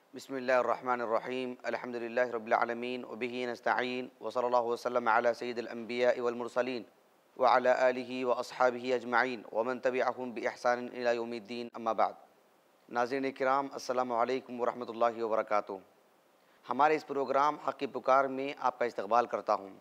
بسم اللہ الرحمن الرحیم الحمدللہ رب العالمین وبہ نستعین وصلی اللہ وسلم علی سید الانبیاء والمرسلین وعلی آلہ واصحابہ اجمعین ومن تبعہم باحسان الی یوم الدین اما بعد۔ ناظرین کرام، السلام علیکم ورحمۃ اللہ وبرکاتہ۔ ہمارے اس پروگرام حق کی پکار میں آپ کا استقبال کرتا ہوں۔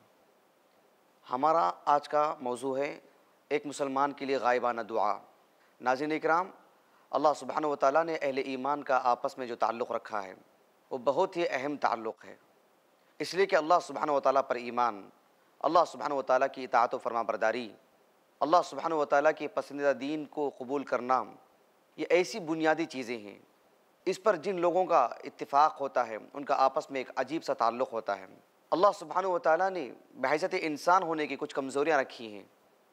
ہمارا آج کا موضوع ہے ایک مسلمان کے لیے غائبانہ دعا۔ ناظرین کرام، اللہ سبحانہ وتعالیٰ نے اہل ایمان کا آپس میں جو تعلق رکھا ہے وہ بہت ہی اہم تعلق ہے، اس لیے کہ اللہ سبحانہ وتعالیٰ پر ایمان، اللہ سبحانہ وتعالیٰ کی اطاعت و فرما برداری، اللہ سبحانہ وتعالیٰ کے پسندیدہ دین کو قبول کرنا، یہ ایسی بنیادی چیزیں ہیں۔ اس پر جن لوگوں کا اتفاق ہوتا ہے ان کا آپس میں ایک عجیب سا تعلق ہوتا ہے۔ اللہ سبحانہ وتعالیٰ نے بحیثیت انسان ہونے کی کچھ کمزوریاں رکھی ہیں۔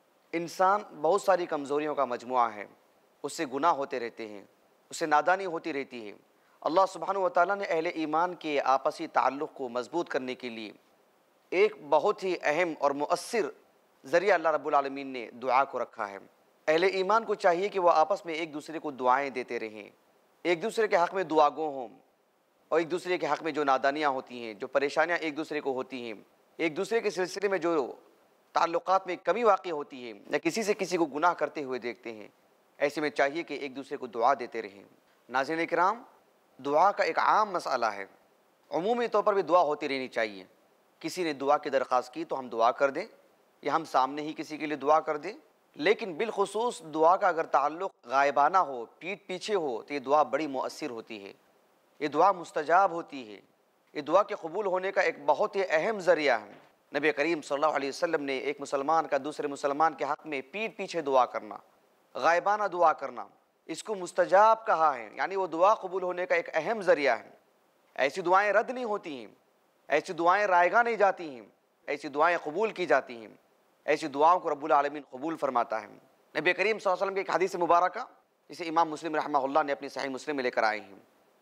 انسان بہت ساری کمزوریوں کا مجموعہ ہے، اس سے گناہ ہوتے رہتے ہیں، اس سے نادانی ہوتی رہتی ہے۔ اللہ سبحانہ وتعالیٰ نے اہل ایمان کے آپسی تعلق کو مضبوط کرنے کے لیے ایک بہت ہی اہم اور مؤثر ذریعہ اللہ رب العالمین نے دعا کو رکھا ہے۔ اہل ایمان کو چاہیے کہ وہ آپس میں ایک دوسرے کو دعائیں دیتے رہیں، ایک دوسرے کے حق میں دعا گو ہوں، اور ایک دوسرے کے حق میں جو نادانیاں ہوتی ہیں، جو پریشانیاں ایک دوسرے کو ہوتی ہیں، ایک دوسرے کے سلسلے میں جو تعلقات میں کمی واقع ہوتی ہے یا کسی سے کسی کو گناہ کرتے ہوئے دیکھتے ہیں، ایسے میں چاہیے کہ ایک دوسرے کو دعا دیتے رہیں۔ ناظرین کرام، دعا کا ایک عام مسئلہ ہے، عمومی طور پر بھی دعا ہوتی رہنی چاہیے۔ کسی نے دعا کی درخواست کی تو ہم دعا کر دیں یا ہم سامنے ہی کسی کے لیے دعا کر دیں، لیکن بالخصوص دعا کا اگر تعلق غائبانہ ہو، پیٹھ پیچھے ہو، تو یہ دعا بڑی مؤثر ہوتی ہے، یہ دعا مستجاب ہوتی ہے، یہ دعا کے قبول ہونے کا ایک بہت ہی اہم ذریعہ ہے۔ نبی کریم صلی اللہ علیہ وسلم نے ایک مسلمان کا دوسرے مسلمان کے حق میں پیٹھ پیچھے دعا کرنا، غائبانہ دعا کرنا، اس کو مستجاب کہا ہے، یعنی وہ دعا قبول ہونے کا ایک اہم ذریعہ ہے۔ ایسی دعائیں رد نہیں ہوتی ہیں، ایسی دعائیں رائے گاہ نہیں جاتی ہیں، ایسی دعائیں قبول کی جاتی ہیں، ایسی دعاؤں کو رب العالمین قبول فرماتا ہے۔ نبی کریم صلی اللہ علیہ وسلم کی ایک حدیث مبارکہ جسے امام مسلم رحمہ اللہ نے اپنی صحیح مسلم میں لے کر آئے ہیں،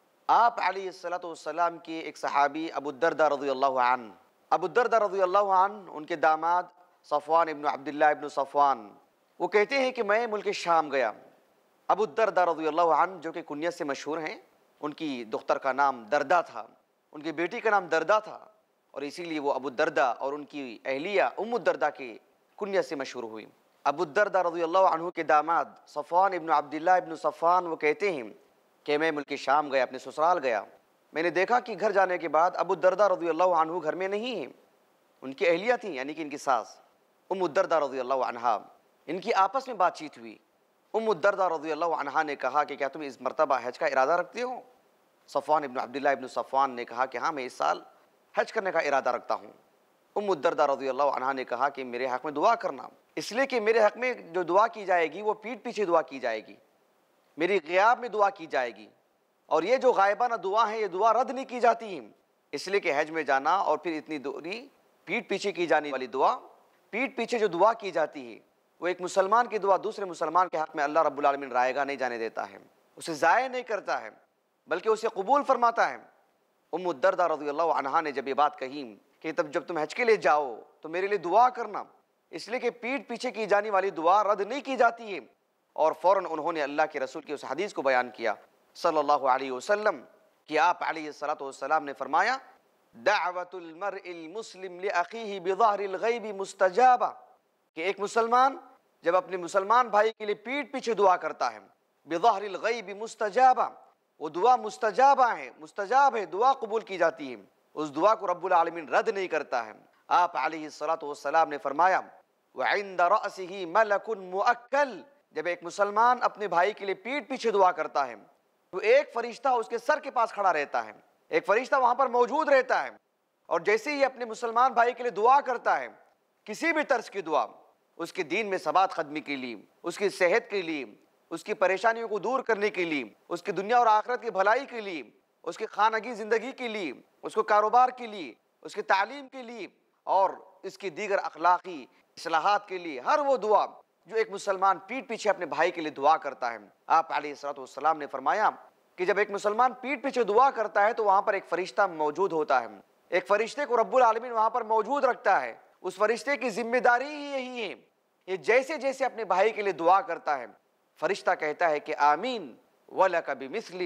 آپ علیہ الصلوۃ والسلام کے ایک صحابی ابو الدرداء رضی اللہ عنہ، ابو الدرداء رضی اللہ عنہ، ان کے داماد صفوان ابن عبداللہ ابن صفوان، وہ کہتے ہیں کہ میں ملک شام گیا۔ ابو الدرداء رضی اللہ عنہ جو کہ کنیت سے مشہور ہیں، ان کی دختر کا نام دردہ تھا، ان کی بیٹی کا نام دردہ تھا، اور اسی لیے وہ ابو الدرداء اور ان کی اہلیہ ام الدرداء کی کنیت سے مشہور ہوئی۔ ابو الدرداء رضی اللہ عنہ کے داماد صفوان ابن عبداللہ ابن صفوان وہ کہتے ہیں کہ میں ملک شام گیا، اپنے سسرال گیا، میں نے دیکھا کہ گھر جانے کے بعد ابو الدرداء رضی اللہ عنہ گھر میں نہیں ہیں، ان کی اہلیہ تھیں، یعنی کہ ان کی ساس ام الدرداء رضی اللہ عنہا، ان کی آپس میں بات چیت ہوئی۔ ام الدرداء رضی اللہ عنہا نے کہا کہ کیا تم اس مرتبہ حج کا ارادہ رکھتے ہو؟ صفوان ابن عبداللہ ابن صفوان نے کہا کہ ہاں، میں اس سال حج کرنے کا ارادہ رکھتا ہوں۔ ام الدرداء رضی اللہ عنہا نے کہا کہ میرے حق میں دعا کرنا، اس لیے کہ میرے حق میں جو دعا کی جائے گی وہ پیٹھ پیچھے دعا کی جائے گی، میری غیاب میں دعا کی جائے گی، اور یہ جو غائبانہ دعا ہے یہ دعا رد نہیں کی جاتی ہیں، اس لیے کہ حج میں جانا اور پھر اتنی دوری پیٹھ پیچھے کی جانے والی دعا، پیٹھ پیچھے جو دعا کی جاتی ہے وہ ایک مسلمان کی دعا دوسرے مسلمان کے حق میں اللہ رب العالمین رائے گاہ نہیں جانے دیتا ہے، اسے ضائع نہیں کرتا ہے بلکہ اسے قبول فرماتا ہے۔ ام الدرداء رضی اللہ عنہا نے جب یہ بات کہی کہ جب تم حج کے لیے جاؤ تو میرے لیے دعا کرنا، اس لیے کہ پیٹھ پیچھے کی جانے والی دعا رد نہیں کی جاتی ہے، اور فوراً انہوں نے اللہ کے رسول کی اس حدیث کو بیان کیا صلی اللہ علیہ وسلم کہ آپ علیہ الصلوۃ والسلام نے فرمایا دعوت المرء المسلم لاخیہ بظہر الغیب مستجابہ، کہ ایک مسلمان جب اپنے مسلمان بھائی کے لیے پیٹھ پیچھے دعا کرتا ہے، بظہر الغیب مستجابہ، وہ دعا مستجابہ ہے، مستجاب ہے، دعا قبول کی جاتی ہے، اس دعا کو رب العالمین رد نہیں کرتا ہے۔ آپ علیہ الصلوۃ والسلام نے فرمایا وعند رأسہ ملک مؤکل، جب ایک مسلمان اپنے بھائی کے لیے پیٹھ پیچھے دعا کرتا ہے تو ایک فرشتہ اس کے سر کے پاس کھڑا رہتا ہے، ایک فرشتہ وہاں پر موجود رہتا ہے، اور جیسے ہی اپنے مسلمان بھائی کے لیے دعا کرتا ہے، کسی بھی طرز کی دعا، اس کے دین میں ثبات قدمی کے لیے، اس کی صحت کے لیے، اس کی پریشانیوں کو دور کرنے کے لیے، اس کی دنیا اور آخرت کی بھلائی کے لیے، اس کی خانگی زندگی کے لیے، اس کو کاروبار کے لیے، اس کی تعلیم کے لیے، اور اس کی دیگر اخلاقی اصلاحات کے لیے، ہر وہ دعا جو ایک مسلمان پیٹھ پیچھے اپنے بھائی کے لیے دعا کرتا ہے، آپ علیہ الصلوۃ والسلام نے فرمایا کہ جب ایک مسلمان پیٹھ پیچھے دعا کرتا ہے تو وہاں پر ایک فرشتہ موجود ہوتا ہے، ایک فرشتے کو رب العالمین وہاں پر موجود رکھتا ہے، اس فرشتے کی ذمہ داری ہی یہی ہے، یہ جیسے جیسے اپنے بھائی کے لیے دعا کرتا ہے فرشتہ کہتا ہے کہ آمین وَلَكَ بِمِثْلٍ،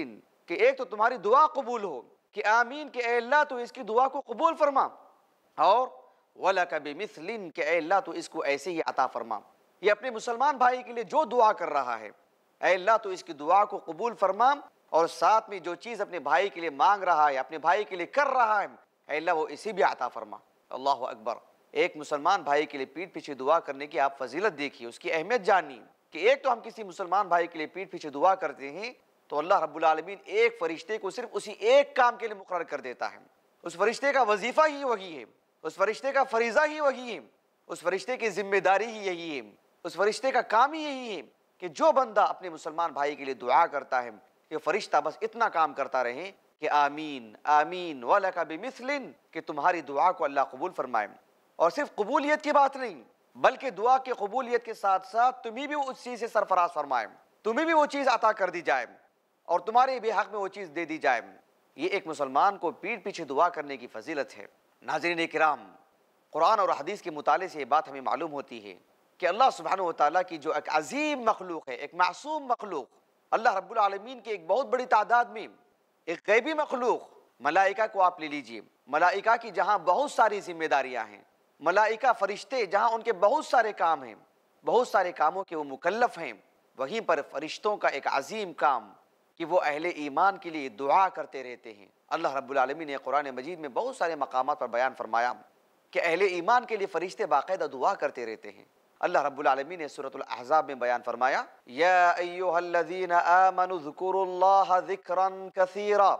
کہ ایک تو تمہاری دعا قبول ہو کہ آمین کہ اے اللہ تو اس کی دعا کو قبول فرما، اور وَلَكَ بِمِثْلٍ کہ اے اللہ تو اس کو ایسے ہی عطا فرما۔ یہ اپنے مسلمان بھائی کے لیے جو دعا کر رہا ہے، اے اللہ تو اس کی دعا کو قبول فرما، اور ساتھ میں جو چیز اپنے بھائی کے لیے مانگ رہا ہے، اپنے بھائی کے لیے کر رہا ہے، اے اللہ وہ اسی بھی عطا فرما۔ اللہ اکبر۔ ایک مسلمان بھائی کے لیے پیٹھ پیچھے دعا کرنے کی آپ فضیلت دیکھیے، اس کی اہمیت جانیے کہ ایک تو ہم کسی مسلمان بھائی کے لیے پیٹھ پیچھے دعا کرتے ہیں تو اللہ رب العالمین ایک فرشتے کو صرف اسی ایک کام کے لیے مقرر کر دیتا ہے۔ اس فرشتے کا وظیفہ ہی وہی ہے، اس فرشتے کا فریضہ ہی وہی ہے، اس فرشتے کی ذمہ داری ہی یہی ہے، اس فرشتے کا کام ہی یہی ہے کہ جو بندہ اپنے مسلمان بھائی کے لیے دعا کرتا ہے، یہ فرشتہ بس اتنا کام کرتا رہے کہ آمین آمین وَلَكَ بِمِثْلٍ کہ تمہاری دعا کو اللہ قبول فرمائے۔ اور صرف قبولیت کی بات نہیں، بلکہ دعا کی قبولیت کے ساتھ ساتھ تمہیں بھی اس چیز سے سرفراز فرمائے، تمہیں بھی وہ چیز عطا کر دی جائے اور تمہارے بھی حق میں وہ چیز دے دی جائے۔ یہ ایک مسلمان کو پیٹھ پیچھے دعا کرنے کی فضیلت ہے۔ ناظرین کرام، قرآن اور حدیث کے مطالعے سے یہ بات ہمیں معلوم ہوتی ہے کہ اللہ سبحانہ و تعالیٰ کی جو ایک عظیم مخلوق ہے، ایک معصوم مخلوق، اللہ رب العالمین کی ایک بہت بڑی تعداد میں ایک غیبی مخلوق ملائکہ کو آپ لے لیجئے۔ ملائکہ کی جہاں بہت ساری ذمہ داریاں ہیں، ملائکہ فرشتے جہاں ان کے بہت سارے کام ہیں، بہت سارے کاموں کے وہ مکلف ہیں، وہیں پر فرشتوں کا ایک عظیم کام کہ وہ اہل ایمان کے لیے دعا کرتے رہتے ہیں۔ اللہ رب العالمین نے قرآن مجید میں بہت سارے مقامات پر بیان فرمایا کہ اہل ایمان کے لیے فرشتے باقاعدہ دعا کرتے رہتے ہیں۔ اللہ رب العالمین نے سورۃ الاحزاب میں بیان فرمایا، یا ایھا الذین آمنوا اذکروا اللہ ذکرا کثیرا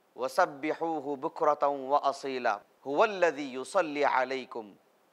وسبحوہ بکرۃ واصیلا هو الذی یصلی علیکم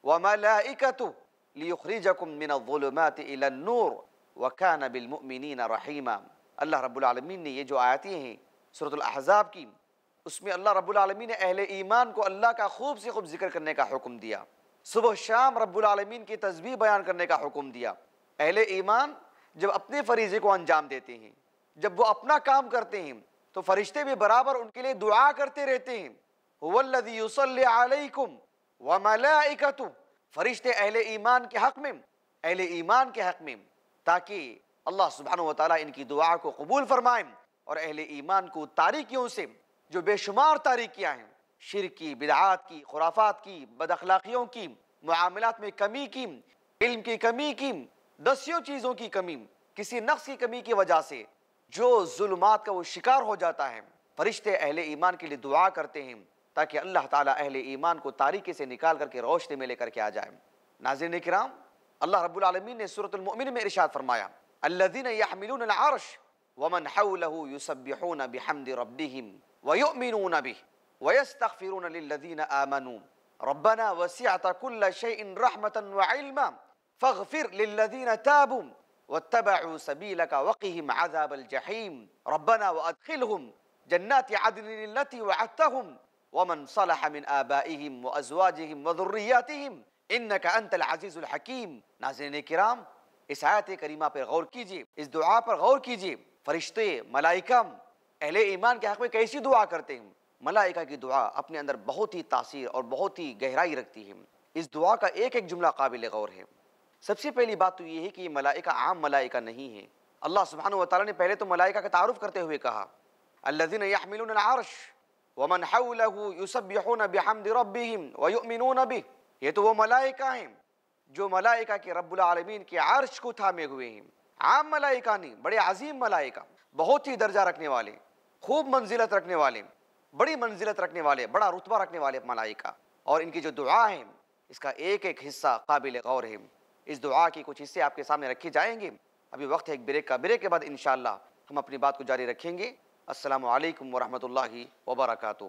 وملائکتہ لیخرجکم من الظلمات الی النور وکان بالمؤمنین رحیما۔ اللہ رب العالمین نے یہ جو آیتیں ہیں سورۃ الاحزاب کی، اس میں اللہ رب العالمین نے اہل ایمان کو اللہ کا خوب سے خوب ذکر کرنے کا حکم دیا، صبح شام رب العالمین کی تسبیح بیان کرنے کا حکم دیا۔ اہل ایمان جب اپنے فریضے کو انجام دیتے ہیں، جب وہ اپنا کام کرتے ہیں، تو فرشتے بھی برابر ان کے لیے دعا کرتے رہتے ہیں۔ هو الذی یصلی علیکم وملائکتہ، فرشتے اہل ایمان کے حق میں، اہل ایمان کے حق میں، تاکہ اللہ سبحانہ و تعالیٰ ان کی دعا کو قبول فرمائیں اور اہل ایمان کو تاریکیوں سے، جو بے شمار تاریکیاں ہیں، شرک کی، بدعات کی، خرافات کی، بد اخلاقیوں کی، معاملات میں کمی کی، علم کی کمی کی، دسیوں چیزوں کی کمی، کسی نقص کی کمی کی وجہ سے جو ظلمات کا وہ شکار ہو جاتا ہے، فرشتے اہل ایمان کے لیے دعا کرتے ہیں تاکہ اللہ تعالیٰ اہل ایمان کو تاریکی سے نکال کر کے روشنی میں لے کر کے آ جائے۔ ناظرین کرام، اللہ رب العالمین نے سورۃ المؤمن میں ارشاد فرمایا، الذین یحملون العرش ومن حولہ یسبحون بحمد ربہم ویؤمنون بہ ویستغفرون للذین آمنوا ربنا وسعت كل شيء رحمة وعلما فاغفر للذین تابوا واتبعوا سبیلک وقهم عذاب الجحیم ربنا وادخلهم جنات عدن التي وعدتهم ومن صلح من آبائهم وازواجهم وذریاتهم انک انت العزیز الحکیم۔ ناظرین کرام، اس آیت کریمہ پر غور کیجیے، اس دعا پر غور کیجیے۔ فرشتے، ملائکہ اہل ایمان کے حق میں کیسی دعا کرتے ہیں۔ ملائکہ کی دعا اپنے اندر بہت ہی تاثیر اور بہت ہی گہرائی رکھتی ہے۔ اس دعا کا ایک ایک جملہ قابل غور ہے۔ سب سے پہلی بات تو یہ ہے کہ یہ ملائکہ عام ملائکہ نہیں ہے۔ اللہ سبحانہ و تعالیٰ نے پہلے تو ملائکہ کا تعارف کرتے ہوئے کہا، الذین یحملون العرش ومن حولہ یسبحون بحمد ربہم ویؤمنون بہ، یہ تو وہ ملائکہ ہیں جو ملائکہ کے رب العالمین کے عرش کو تھامے ہوئے ہیں۔ عام ملائکہ نہیں، بڑے عظیم ملائکہ، بہت ہی درجہ رکھنے والے، خوب منزلت رکھنے والے، بڑی منزلت رکھنے والے، بڑا رتبہ رکھنے والے ملائکہ، اور ان کی جو دعا ہے اس کا ایک ایک حصہ قابل غور ہے۔ اس دعا کی کچھ حصے آپ کے سامنے رکھے جائیں گے۔ ابھی وقت ہے ایک بریک کا، بریک کے بعد انشاءاللہ ہم اپنی بات کو جاری رکھیں گے۔ السلام علیکم ورحمۃ اللہ وبرکاتہ۔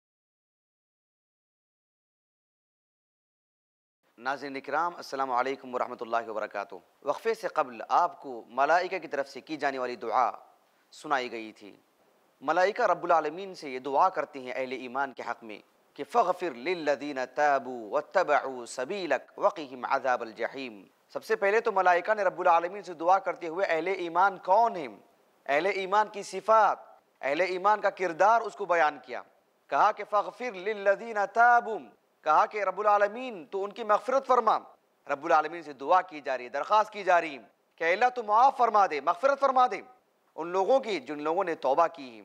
ناظرین کرام، السلام علیکم ورحمۃ اللہ وبرکاتہ۔ وقفے سے قبل آپ کو ملائکہ کی طرف سے کی جانے والی دعا سنائی گئی تھی۔ ملائکہ رب العالمین سے یہ دعا کرتے ہیں اہل ایمان کے حق میں کہ فغفر للذین تابوا واتبعوا سبیلک وقہم عذاب الجحیم۔ سب سے پہلے تو ملائکہ نے رب العالمین سے دعا کرتے ہوئے اہل ایمان کون ہیں، اہل ایمان کی صفات، اہل ایمان کا کردار اس کو بیان کیا۔ کہا کہ فغفر للذین تابوا، کہا کہ رب العالمین تو ان کی مغفرت فرما۔ رب العالمین سے دعا کی جا رہی ہے، درخواست کی جا رہی ہے کہ اللہ تو معاف فرما دے، مغفرت فرما دے ان لوگوں کی جن لوگوں نے توبہ کی ہے،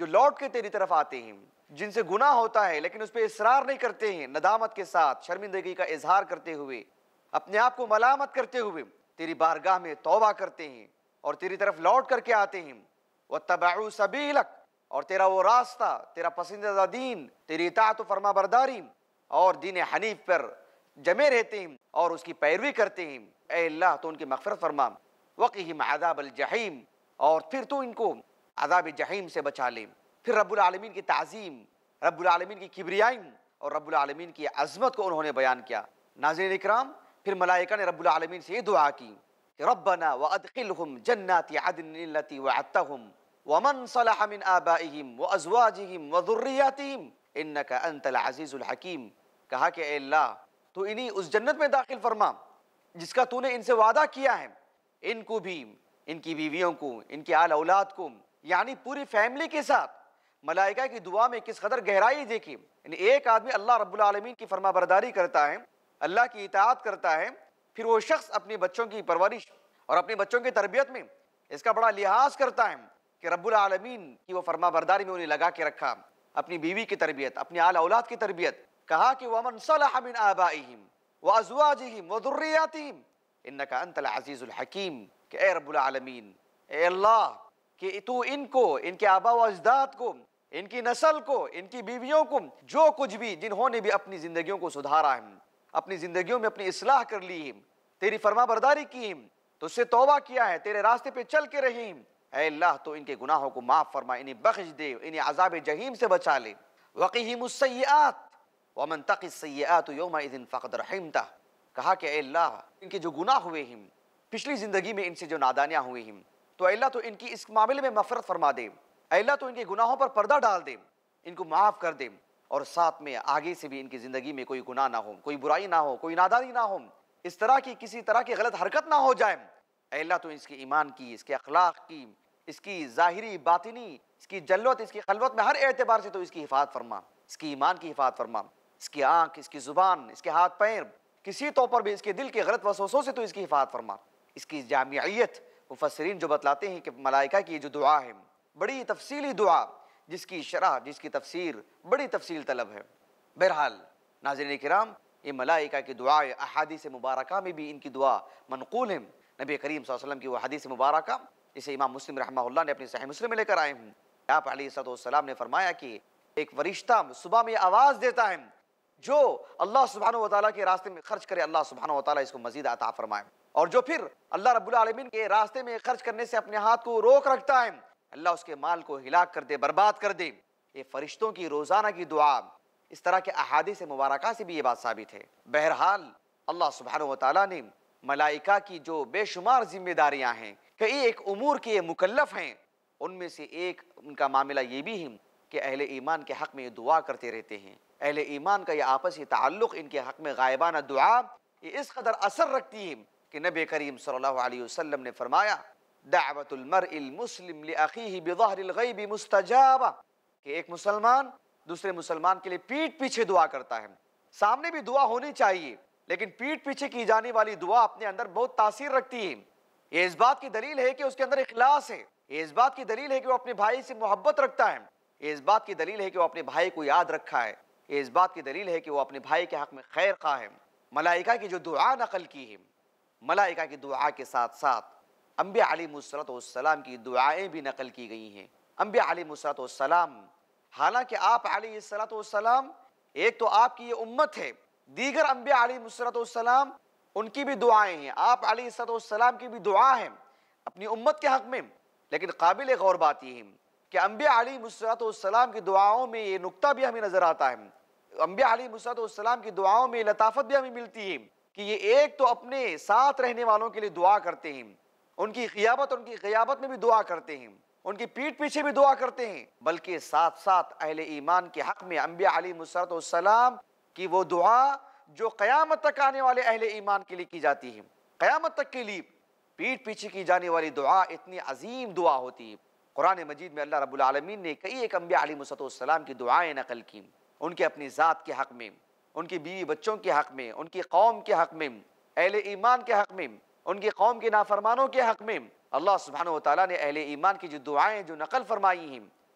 جو لوٹ کے تیری طرف آتے ہیں، جن سے گناہ ہوتا ہے لیکن اس پہ اصرار نہیں کرتے ہیں، ندامت کے ساتھ شرمندگی کا اظہار کرتے ہوئے، اپنے آپ کو ملامت کرتے ہوئے تیری بارگاہ میں توبہ کرتے ہیں اور تیری طرف لوٹ کر کے آتے ہیں، واتبعوا سبیلک، اور تیرا وہ راستہ، تیرا پسندیدہ دین، تیری اطاعت و فرما برداری اور دین حنیف پر جمے رہتے ہیں اور اس کی پیروی کرتے ہیں، اے اللہ تو ان کی مغفرت فرما، وقہم عذاب الجحیم، اور پھر تو ان کو عذاب جحیم سے بچا لے۔ پھر رب العالمین کی تعظیم، رب العالمین کی کبریائی اور رب العالمین کی عظمت کو انہوں نے بیان کیا۔ ناظرین اکرام، پھر ملائکہ نے رب العالمین سے یہ دعا کی کہ ربنا وادخلہم جنات عدن التی وعدتہم ومن صلح من آبائہم وازواجہم وذریاتہم انک انت العزیز الحکیم۔ کہا کہ اے اللہ تو انہیں اس جنت میں داخل فرما جس کا تو نے ان سے وعدہ کیا ہے، ان کو بھی، ان کی بیویوں کو، ان کے آل اولاد کو، یعنی پوری فیملی کے ساتھ۔ ملائکہ کی دعا میں کس قدر گہرائی دیکھی، یعنی ایک آدمی اللہ رب العالمین کی فرما برداری کرتا ہے، اللہ کی اطاعت کرتا ہے، پھر وہ شخص اپنے بچوں کی پرورش اور اپنے بچوں کی تربیت میں اس کا بڑا لحاظ کرتا ہے کہ رب العالمین کی وہ فرما برداری میں انہیں لگا کے رکھا، اپنی بیوی کی تربیت، اپنے آل اولاد کی تربیت۔ کہا کہ وَمَنْ صَلَحَ مِنْ آبَائِهِمْ وَأَزْوَاجِهِمْ وَذُرِّيَّاتِهِمْ إِنَّكَ أَنْتَ الْعَزِيزُ الْحَكِيمُ، کہ اے رب العالمین، اے اللہ کہ تو ان کو، ان کے آبا و اجداد کو، ان کی نسل کو، ان کی بیویوں کو، جو کچھ بھی جنہوں نے بھی اپنی زندگیوں کو سدھارا ہے، اپنی زندگیوں میں اپنی اصلاح کر لی ہے، تیری فرما برداری کی ہے، تو اس سے توبہ کیا ہے، تیرے راستے پہ چل کے رہے ہیں، اے اللہ تو ان کے گناہوں کو معاف فرما، انہیں بخش دے، انہیں عذاب جہیم سے بچا لے۔ وَقِهِمُ السَّيِّئَاتِ وَمَن تَقِ السَّيِّئَاتُ يَوْمَئِذٍ فَقَدْ رَحِمْتَهُ۔ کہا کہ اے اللہ ان کے جو گناہ ہوئے ہیں، پچھلی زندگی میں ان سے جو نادانیاں ہوئی ہیں، تو اے اللہ تو ان کی اس معاملے میں مغفرت فرما دے، اے اللہ تو ان کے گناہوں پر پردہ ڈال دے، ان کو معاف کر دے، اور ساتھ میں آگے سے بھی ان کی زندگی میں کوئی گناہ نہ ہو، کوئی برائی نہ ہو، کوئی نادانی نہ ہو، اس طرح کی کسی طرح کی غلط حرکت نہ ہو جائے۔ اے اللہ تو اس کے ایمان کی، اس کے اخلاق کی، اس کی ظاہری باطنی، اس کی جلوت، اس کی خلوت میں ہر اعتبار سے تو اس کی حفاظت فرما، اس کی ایمان کی حفاظت فرما، اس کی آنکھ، اس کی زبان، اس کے ہاتھ پیر، کسی طور پر بھی اس کے دل کے غلط وسوسوں سے تو اس کی حفاظت فرما۔ اس کی جامعیت، مفسرین جو بتلاتے ہیں کہ ملائکہ کی جو دعا ہے بڑی تفصیلی دعا، جس کی شرح، جس کی تفسیر بڑی تفصیل طلب ہے۔ بہرحال ناظرین کرام، یہ ملائکہ کی دعا احادیث مبارکہ میں بھی ان کی دعا منقول ہے۔ نبی کریم صلی اللہ علیہ وسلم کی وہ حدیث مبارکہ جسے امام مسلم رحمہ اللہ نے اپنی صحیح مسلم میں لے کر آئے ہیں، آپ علیہ الصلوۃ والسلام نے فرمایا کہ ایک فرشتہ صبح میں آواز دیتا ہے، جو اللہ سبحانہ وتعالیٰ کے راستے میں خرچ کرے اللہ سبحانہ وتعالیٰ اس کو مزید عطا فرمائے، اور جو پھر اللہ رب العالمین کے راستے میں خرچ کرنے سے اپنے ہاتھ کو روک رکھتا ہے، اللہ اس کے مال کو ہلاک کر دے، برباد کر دے۔ یہ فرشتوں کی روزانہ کی دعا، اس طرح کے احادیث مبارکہ سے بھی یہ بات ثابت ہے۔ بہرحال اللہ سبحانہ وتعالیٰ نے ملائکہ کی جو بے شمار ذمہ داریاں ہیں، کئی ایک امور کے یہ مکلف ہیں، ان میں سے ایک ان کا معاملہ یہ بھی ہے کہ اہل ایمان کے حق میں یہ دعا کرتے رہتے ہیں۔ اہل ایمان کا یہ آپسی تعلق، ان کے حق میں غائبانہ دعا یہ اس قدر اثر رکھتی ہے کہ نبی کریم صلی اللہ علیہ وسلم نے فرمایا دعوت المرء المسلم لأخیہ بظہر الغیب مستجابہ، کہ ایک مسلمان دوسرے مسلمان کے لیے پیٹھ پیچھے دعا کرتا ہے۔ سامنے بھی دعا ہونی چاہیے، لیکن پیٹھ پیچھے کی جانے والی دعا اپنے اندر بہت تاثیر رکھتی ہے۔ یہ اس بات کی دلیل ہے کہ اس کے اندر اخلاص ہے، یہ اس بات کی دلیل ہے کہ وہ اپنے بھائی سے محبت رکھتا ہے، یہ اس بات کی دلیل ہے کہ وہ اپنے بھائی کو یاد رکھا ہے، یہ اس بات کی دلیل ہے کہ وہ اپنے بھائی کے حق میں خیر خواہ ہے۔ ملائکہ کی جو دعا نقل کی ہے، ملائکہ کی دعا کے ساتھ ساتھ انبیاء علیہ السلام کی دعائیں بھی نقل کی گئی ہیں۔ انبیاء علیہ السلام، حالانکہ آپ علیہ السلام ایک تو آپ کی یہ امت ہے، دیگر انبیاء علیہ السلام ان کی بھی دعائیں ہیں، آپ علیہ السلام کی بھی دعا ہے اپنی امت کے حق میں، لیکن قابل غور بات یہ ہے کہ انبیاء علیہ السلام کی دعاؤں میں یہ نقطہ بھی ہمیں نظر آتا ہے، انبیاء علیہ السلام کی دعاؤں میں لطافت بھی ہمیں ملتی ہے کہ یہ ایک تو اپنے ساتھ رہنے والوں کے لیے دعا کرتے ہیں، ان کی غیابت میں بھی دعا کرتے ہیں، ان کی پیٹھ پیچھے بھی دعا کرتے ہیں، بلکہ ساتھ ساتھ اہل ایمان کے حق میں انبیاء علیہ السلام کی وہ دعا جو قیامت تک آنے والے اہل ایمان کے لیے کی جاتی ہے، قیامت تک کے لیے پیٹھ پیچھے کی جانے والی دعا اتنی عظیم دعا ہوتی ہے۔ قرآن مجید میں اللہ رب العالمین نے کئی ایک انبیاء علیہ السلام کی دعائیں نقل کی، ان کے اپنی ذات کے حق میں، ان کی بیوی بچوں کے حق میں، ان کی قوم کے حق میں، اہل ایمان کے حق میں، ان کی قوم کے نافرمانوں کے حق میں۔ اللہ سبحانہ وتعالیٰ نے اہل ایمان کی جو دعائیں جو نقل فرمائی ہیں،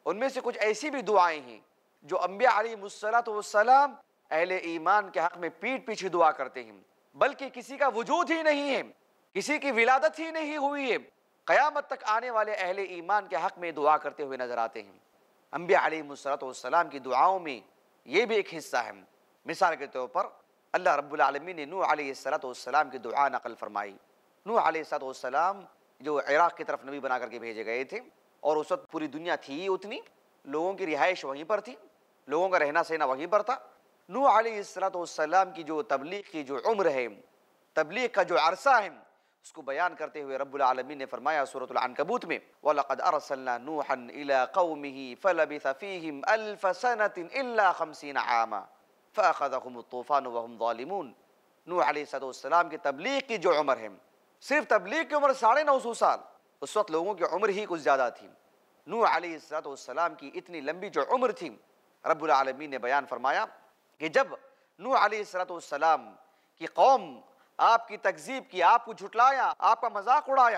ان میں سے کچھ ایسی بھی دعائیں ہیں جو انبیاء علیہ السلام اہل ایمان کے حق میں پیٹھ پیچھے دعا کرتے ہیں، بلکہ کسی کا وجود ہی نہیں ہے، کسی کی ولادت ہی نہیں ہوئی ہے، قیامت تک آنے والے اہل ایمان کے حق میں دعا کرتے ہوئے نظر آتے ہیں۔ انبیاء علیہ السلام کی دعاؤں میں یہ بھی ایک حصہ ہے۔ مثال کے طور پر اللہ رب العالمین نے نوح علیہ السلام کی دعا نقل فرمائی۔ نوح علیہ السلام جو عراق کی طرف نبی بنا کر کے بھیجے گئے تھے، اور اس وقت پوری دنیا تھی ہی اتنی، لوگوں کی رہائش وہیں پر تھی، لوگوں کا رہنا سہنا وہیں پر تھا۔ نوح علیہ السلام کی جو تبلیغ کی جو عمر ہے، تبلیغ کا جو عرصہ ہے، اس کو بیان کرتے ہوئے رب العالمین نے فرمایا سورۃ العنکبوت میں، وَلَقَدْ أَرْسَلْنَا نُوحًا إِلَىٰ قَوْمِهِ فَلَبِثَ فِيهِمْ أَلْفَ سَنَةٍ إِلَّا 50 عَامًا فَأَخَذَهُمُ الطُّوفَانُ وَهُمْ ظَالِمُونَ۔ نوح علیہ السلام کی تبلیغ کی جو عمر ہے، صرف تبلیغ کی عمر 950 سال، اس وقت لوگوں کی عمر ہی کچھ زیادہ تھی۔ نوح علیہ السلام کی اتنی لمبی جو عمر تھی، رب العالمین نے بیان فرمایا کہ جب نوح علیہ السلام کی قوم آپ کی تکذیب کی، آپ کو جھٹلایا، آپ کا مذاق اڑایا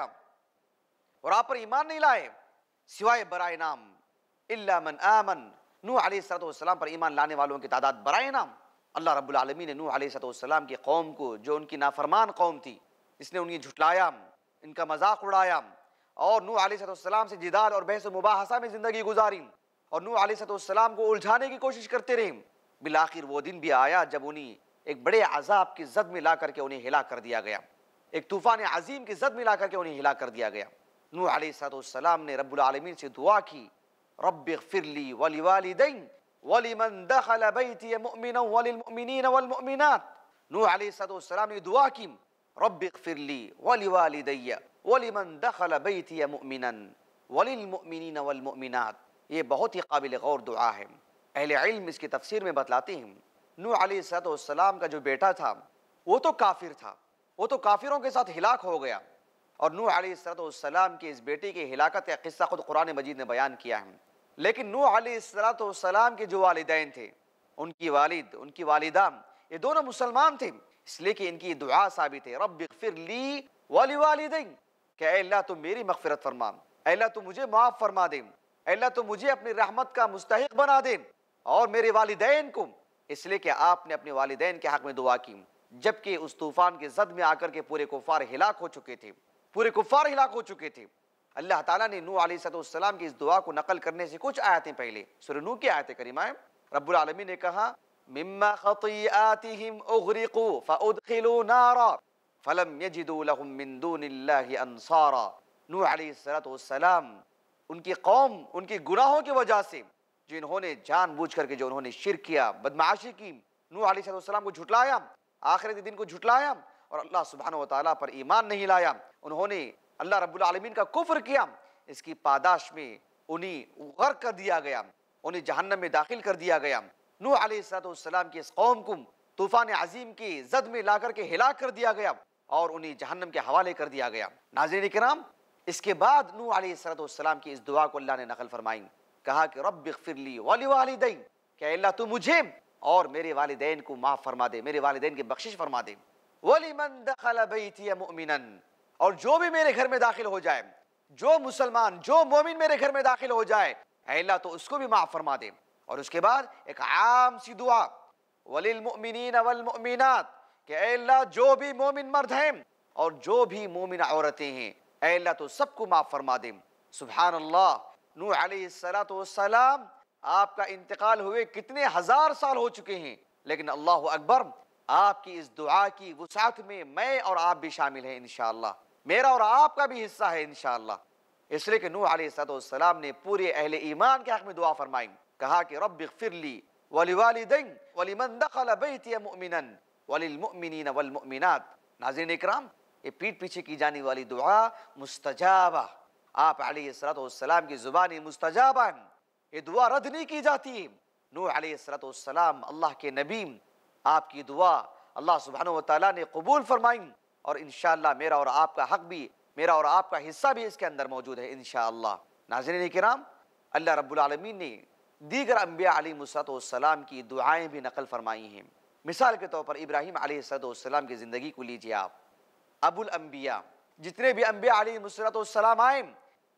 اور آپ پر ایمان نہیں لائے سوائے برائے نام، الا من آمن، نوح علیہ السلام پر ایمان لانے والوں کی تعداد برائے نام۔ اللہ رب العالمین نے نوح علیہ السلام کی قوم کو، جو ان کی نافرمان قوم تھی، جس نے انہیں جھٹلایا، ان کا مذاق اڑایا اور نوح علیہ السلام سے جدال اور بحث و مباحثہ میں زندگی گزاری اور نوح علیہ السلام کو الجھانے کی کوشش کرتے رہے، بالآخر وہ دن بھی آیا جب انہیں ایک بڑے عذاب کی زد میں لا کر کے انہیں ہلاک کر دیا گیا، ایک طوفان عظیم کی زد میں لا کر کے انہیں ہلاک کر دیا گیا۔ نوح علیہ السلام نے رب العالمین سے دعا کی، رب اغفر لی ولوالدی ولمن دخل بیتی مؤمنا وللمؤمنین والمؤمنات۔ نوح علیہ السلام نے دعا کی، رب اغفر لی ولوالدی ولمن دخل بیتی مؤمنا وللمؤمنین والمؤمنات۔ یہ بہت ہی قابل غور دعا ہے۔ اہل علم اس کی تفسیر میں بتلاتے ہیں، نوح علیہ السلام کا جو بیٹا تھا وہ تو کافر تھا، وہ تو کافروں کے ساتھ ہلاک ہو گیا، اور نوح علیہ السلام کے اس بیٹے کی ہلاکت کا قصہ خود قرآن مجید نے بیان کیا ہے۔ لیکن نوح علیہ السلام کے جو والدین تھے، ان کی والد، ان کی والدہ، یہ دونوں مسلمان تھے، اس لیے کہ ان کی دعا ثابت ہے، رب اغفر لی ولوالدی، کہ اے اللہ تو میری مغفرت فرما، اے اللہ تو مجھے معاف فرما دے، اے اللہ تو مجھے اپنی رحمت کا مستحق بنا دے، اور میرے والدین کو، اس لیے کہ آپ نے اپنے والدین کے حق میں دعا کی جبکہ اس طوفان کے زد میں آ کر کے پورے کفار ہلاک ہو چکے تھے، پورے کفار ہلاک ہو چکے تھے۔ اللہ تعالیٰ نے نوح علیہ السلام کی اس دعا کو نقل کرنے سے کچھ آیتیں پہلے، سورہ نوح کی آیت کریمہ ہے، رب العالمین نے کہا مما خطیئاتہم اغرقوا فادخلوا نارا فلم یجدوا لهم من دون اللہ انصارا۔ نوح علیہ السلام، ان کی قوم ان کی گناہوں کی وجہ سے، جو انہوں نے جان بوجھ کر کے جو انہوں نے شرک کیا، بدمعاشی کی، نوح علیہ السلام کو جھٹلایا، آخرت دن کو جھٹلایا اور اللہ سبحانہ وتعالیٰ پر ایمان نہیں لایا، انہوں نے اللہ رب العالمین کا کفر کیا، اس کی پاداش میں انہیں غرق کر دیا گیا، انہیں جہنم میں داخل کر دیا گیا۔ نوح علیہ السلام کی اس قوم کو طوفان عظیم کی زد میں لا کر کے ہلاک کر دیا گیا اور انہیں جہنم کے حوالے کر دیا گیا۔ ناظرین کرام، اس کے بعد نوح علیہ السلام کی اس دعا کو اللہ نے نقل فرمائی، کہا کہ رب اغفر لی ولوالدی، کہ اللہ تو مجھے اور میرے والدین کو معاف فرما دے، میرے والدین کی بخشش فرما دے، وَلِمَنْ دَخَلَ بَيْتِيَ مُؤْمِنًا، اور جو بھی میرے گھر میں داخل ہو جائے، جو مسلمان، جو مومن میرے گھر میں داخل ہو جائے، اے اللہ تو اس کو بھی معاف فرما دے۔ اور اس کے بعد ایک عام سی دعا، وَلِلْمُؤْمِنِينَ وَالْمُؤْمِنَاتِ، کہ اے اللہ جو بھی مومن مرد ہیں اور جو بھی مومن عورتیں ہیں، اے اللہ تو سب کو معاف فرما دے۔ سبحان اللہ، نوح علیہ السلام آپ کا انتقال ہوئے کتنے ہزار سال ہو چکے ہیں، لیکن اللہ اکبر، آپ کی اس دعا کی وسعت میں میں اور آپ بھی شامل ہیں انشاءاللہ، میرا اور آپ کا بھی حصہ ہے انشاءاللہ۔ اس لیے کہ نوح علیہ السلام نے پورے اہل ایمان کے حق میں دعا فرمائی، کہا کہ رب اغفر لی ولوالدی ولمن دخل بیتی مؤمنا وللمؤمنین والمؤمنات۔ ناظرین اکرام، یہ پیٹھ پیچھے کی جانے والی دعا مستجابہ، آپ علیہ السلام کی زبانی مستجابہ ہے، یہ دعا رد نہیں کی جاتی۔ نوح علیہ السلام اللہ کے نبی، آپ کی دعا اللہ سبحانہ وتعالیٰ نے قبول فرمائی، اور انشاءاللہ میرا اور آپ کا حق بھی، میرا اور آپ کا حصہ بھی اس کے اندر موجود ہے انشاءاللہ۔ ناظرین کرام، اللہ رب العالمین نے دیگر انبیاء علیہ السلام کی دعائیں بھی نقل فرمائی ہیں۔ مثال کے طور پر ابراہیم علیہ السلام کی زندگی کو لیجیے آپ، ابو الانبیاء، جتنے بھی انبیاء علیہ السلام آئے،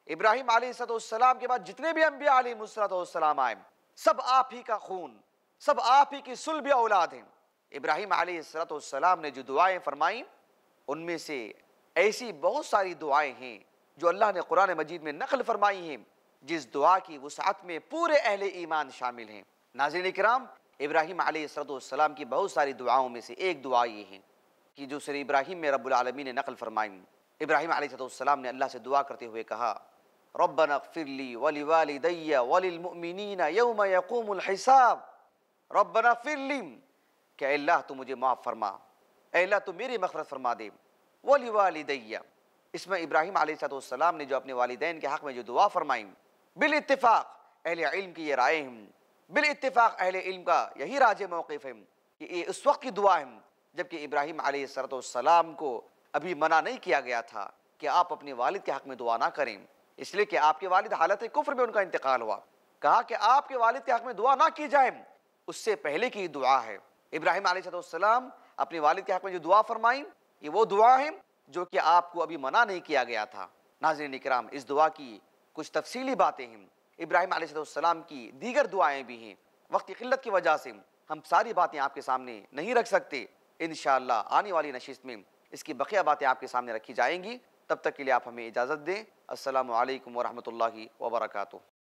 ابراہیم علیہ السلام کے بعد جتنے بھی انبیاء علیہ السلام آئے سب آپ ہی کا خون، سب آپ ہی کی صلب اولاد ہیں۔ ابراہیم علیہ السلام نے جو دعائیں فرمائیں ان میں سے ایسی بہت ساری دعائیں ہیں جو اللہ نے قرآن مجید میں نقل فرمائی ہیں، جس دعا کی وسعت میں پورے اہل ایمان شامل ہیں۔ ناظرین کرام، ابراہیم علیہ السلام کی بہت ساری دعاؤں میں سے ایک دعا یہ ہے کہ جو سورہ ابراہیم میں رب العالمین نے نقل فرمائیں۔ ابراہیم علیہ السلام نے اللہ سے دعا کرتے ہوئے کہا، ربنا اغفر لی ولوالدی وللمؤمنین یوم یقوم الحساب۔ ربنا اغفر لی، کہ اے اللہ تو مجھے معاف فرما، اے اللہ تو میری مغفرت فرما دے، ولوالدی، اس میں ابراہیم علیہ السلام نے جو اپنے والدین کے حق میں جو دعا فرمائیں، بالاتفاق اہل علم کی یہ رائے ہیں، بالاتفاق اہل علم کا یہی راجح موقف ہے کہ یہ اس وقت کی دعا ہے جبکہ ابراہیم علیہ السلام کو ابھی منع نہیں کیا گیا تھا کہ آپ اپنے والد کے حق میں دعا نہ کریں، اس لیے کہ آپ کے والد حالت کفر میں ان کا انتقال ہوا۔ کہا کہ آپ کے والد کے حق میں دعا نہ کی جائے، اس سے پہلے کی دعا ہے۔ ابراہیم علیہ السلام اپنے والد کے حق میں جو دعا فرمائیں یہ وہ دعا ہے جو کہ آپ کو ابھی منع نہیں کیا گیا تھا۔ ناظرین اکرام، اس دعا کی کچھ تفصیلی باتیں ہیں، ابراہیم علیہ السلام کی دیگر دعائیں بھی ہیں، وقت کی قلت کی وجہ سے ہم ساری باتیں آپ کے سامنے نہیں رکھ سکتے۔ انشاءاللہ آنے والی نشست میں اس کی بقیہ باتیں آپ کے سامنے رکھی جائیں گی۔ تب تک کے لیے آپ ہمیں اجازت دیں۔ السلام علیکم ورحمۃ اللہ وبرکاتہ۔